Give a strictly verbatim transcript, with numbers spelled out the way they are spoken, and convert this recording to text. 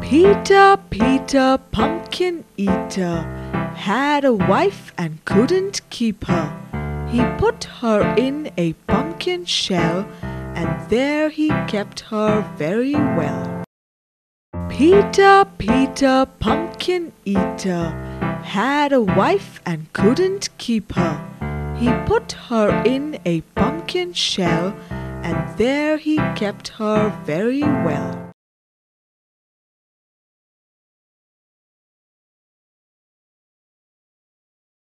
Peter, Peter, pumpkin eater, had a wife and couldn't keep her. He put her in a pumpkin shell, and there he kept her very well. Peter, Peter, pumpkin eater, had a wife and couldn't keep her. He put her in a pumpkin shell, and there he kept her very well.